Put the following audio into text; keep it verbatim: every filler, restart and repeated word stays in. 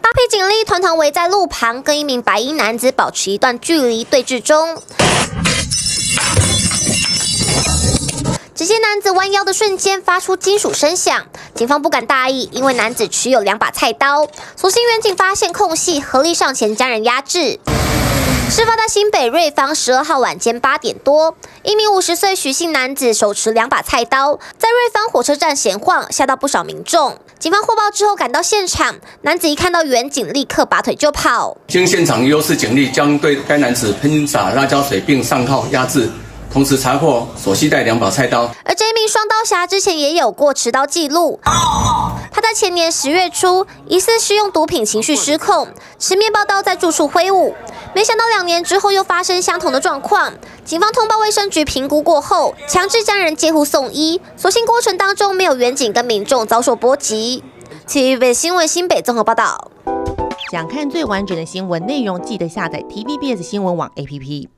八批警力团团围在路旁，跟一名白衣男子保持一段距离对峙中。只见男子弯腰的瞬间发出金属声响，警方不敢大意，因为男子持有两把菜刀。所幸远警发现空隙，合力上前将人压制。事发在新北瑞芳十二号晚间八点多，一名五十岁许姓男子手持两把菜刀，在瑞芳火车站闲晃，吓到不少民众。警方获报之后赶到现场，男子一看到远警，立刻拔腿就跑。 经现场优势警力将对该男子喷洒辣椒水，并上铐压制。同时查获所携带两把菜刀， 而这一名双刀侠之前也有过持刀记录。他在前年十月初疑似施用毒品，情绪失控，持面包刀在住处挥舞。没想到两年之后又发生相同的状况，警方通报卫生局评估过后，强制将人接护送医。所幸过程当中没有远警跟民众遭受波及。T V B 新闻新北综合报道。 想看最完整的新闻内容，记得下载 T V B S 新闻网 A P P。